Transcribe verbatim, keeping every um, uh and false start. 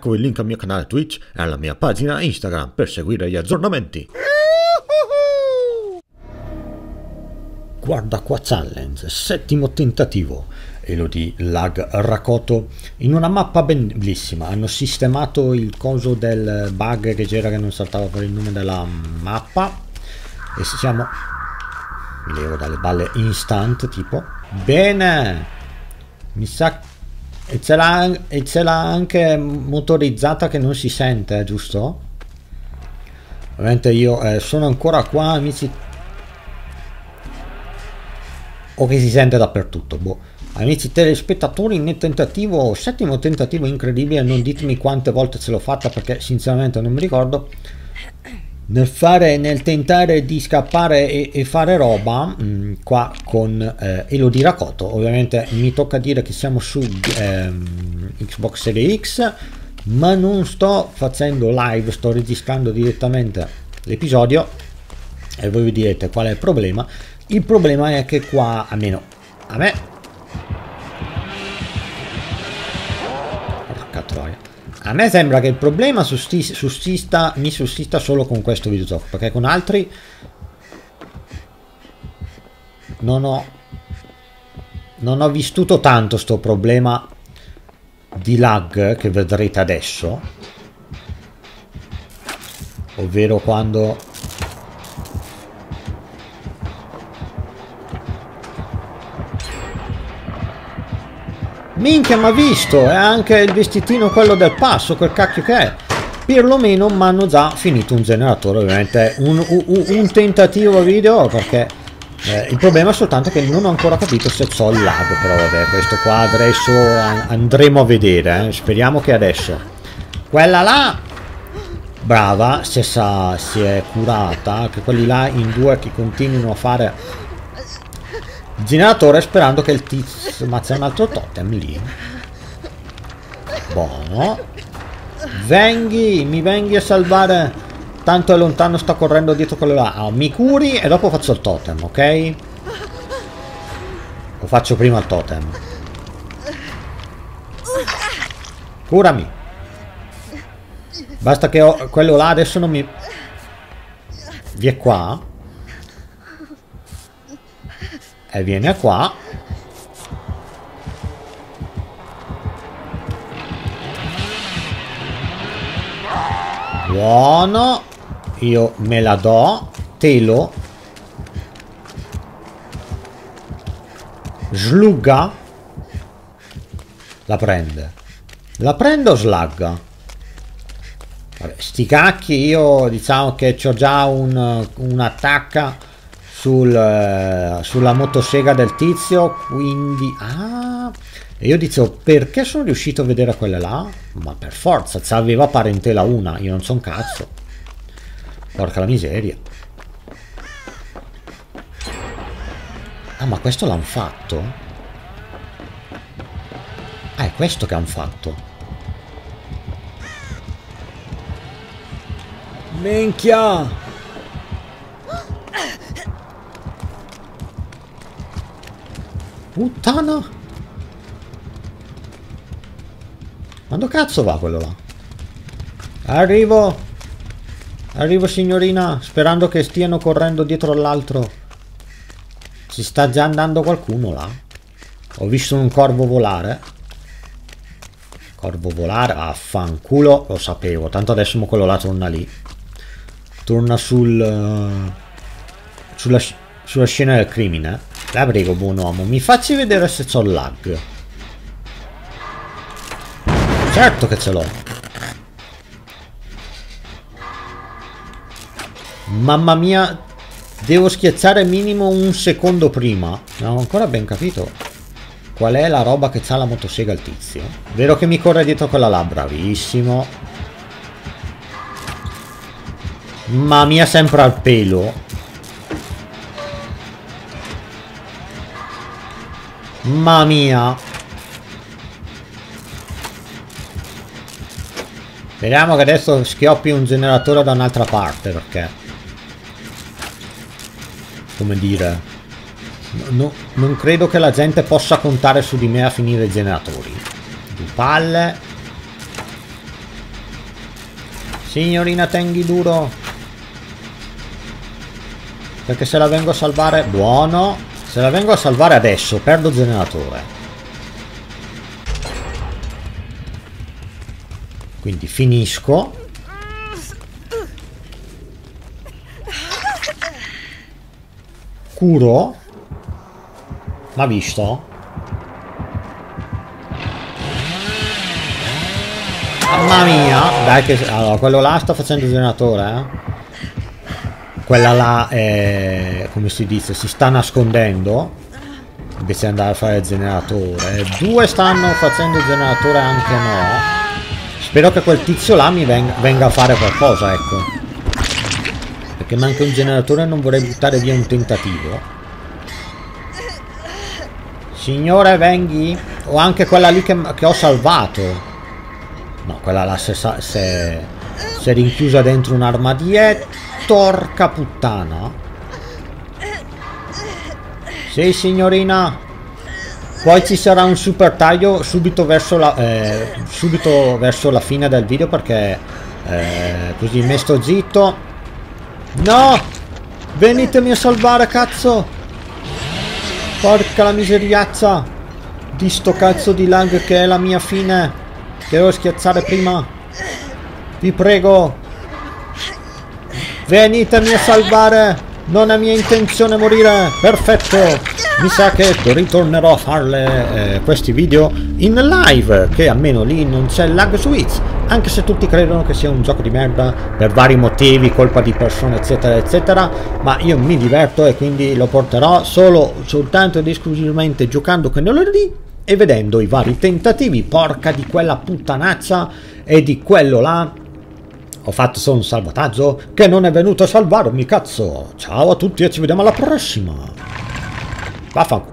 Ecco il link al mio canale Twitch e alla mia pagina Instagram per seguire gli aggiornamenti. Guarda qua challenge, settimo tentativo, Elodie Lag Rakoto in una mappa bellissima. Hanno sistemato il coso del bug che c'era che non saltava per il nome della mappa e siamo, mi levo dalle balle instant tipo, bene, mi sa, e ce l'ha anche motorizzata che non si sente, giusto? Ovviamente io eh, sono ancora qua, amici, o che si sente dappertutto, boh. Amici telespettatori, nel tentativo, settimo tentativo incredibile, non ditemi quante volte ce l'ho fatta perché sinceramente non mi ricordo, nel fare, nel tentare di scappare e, e fare roba mh, qua con eh, Elodie Rakoto. Ovviamente mi tocca dire che siamo su ehm, Xbox Series X, ma non sto facendo live, sto registrando direttamente l'episodio e voi vi direte qual è il problema. Il problema è che qua, almeno a me, porca troia, a me sembra che il problema sussista, mi sussista solo con questo videogioco, perché con altri non ho, non ho vissuto tanto sto problema di lag che vedrete adesso, ovvero quando minchia, ma visto, è anche il vestitino quello del passo, quel cacchio che è. Perlomeno mi hanno già finito un generatore, ovviamente un, un, un tentativo video, perché eh, il problema è soltanto che non ho ancora capito se c'ho il lag, però vabbè, questo qua adesso andremo a vedere, eh. Speriamo che adesso. Quella là, brava, se sa, si è curata, che quelli là in due che continuino a fare generatore sperando che il tizio, ma c'è un altro totem lì, buono, venghi, mi venghi a salvare, tanto è lontano, sta correndo dietro quello là. Ah, mi curi e dopo faccio il totem, ok? O faccio prima il totem? Curami, basta che ho quello là, adesso non mi vi è qua e viene qua, buono, io me la do, telo, slugga, la prende, la prendo o slagga? Vabbè, sti cacchi, io diciamo che c'ho già un, un'attacca sul, uh, sulla motosega del tizio, quindi ah, e io dicevo perché sono riuscito a vedere quella là, ma per forza c'aveva parentela una, io non so un cazzo, porca la miseria. Ah, ma questo l'hanno fatto? Ah, è questo che hanno fatto. Minchia, puttana! Ma dove cazzo va quello là? Arrivo! Arrivo, signorina, sperando che stiano correndo dietro all'altro. Ci sta già andando qualcuno là. Ho visto un corvo volare. Corvo volare? Affanculo, lo sapevo. Tanto adesso quello là torna lì. Torna sul... Uh, sulla, sulla scena del crimine. La prego, buon uomo, mi facci vedere se c'ho il lag. Certo che ce l'ho. Mamma mia, devo schiacciare minimo un secondo prima. Non ho ancora ben capito qual è la roba che c'ha la motosega il tizio. Vero che mi corre dietro quella là, bravissimo. Mamma mia, sempre al pelo. Mamma mia. Speriamo che adesso schioppi un generatore da un'altra parte, perché, come dire, no, non credo che la gente possa contare su di me a finire i generatori. Due palle. Signorina Tenghi duro. Perché se la vengo a salvare... Buono. Se la vengo a salvare adesso perdo il generatore. Quindi finisco. Curo. M'ha visto? Mamma mia. Dai che... Allora, quello là sta facendo il generatore, eh. Quella là è... come si dice? Si sta nascondendo. Invece di andare a fare il generatore. Due stanno facendo il generatore, anche no. Spero che quel tizio là mi venga, venga a fare qualcosa, ecco. Perché manca un generatore e non vorrei buttare via un tentativo. Signore, venghi. O anche quella lì che, che ho salvato. No, quella là si è rinchiusa dentro un armadietto. Porca puttana. Sì, signorina. Poi ci sarà un super taglio subito verso la, eh, subito verso la fine del video, perché eh, così me sto zitto. No! Venitemi a salvare, cazzo! Porca la miseriazza di sto cazzo di lag che è la mia fine. Che devo schiacciare prima. Vi prego. Venitemi a salvare. Non è mia intenzione morire. Perfetto. Mi sa che ritornerò a farle eh, questi video in live, che almeno lì non c'è lag switch, anche se tutti credono che sia un gioco di merda per vari motivi, colpa di persone eccetera eccetera, ma io mi diverto e quindi lo porterò solo soltanto ed esclusivamente giocando con L R D e vedendo i vari tentativi. Porca di quella puttanaccia e di quello là. Ho fatto solo un salvataggio che non è venuto a salvarmi, cazzo. Ciao a tutti e ci vediamo alla prossima. Vaffanculo.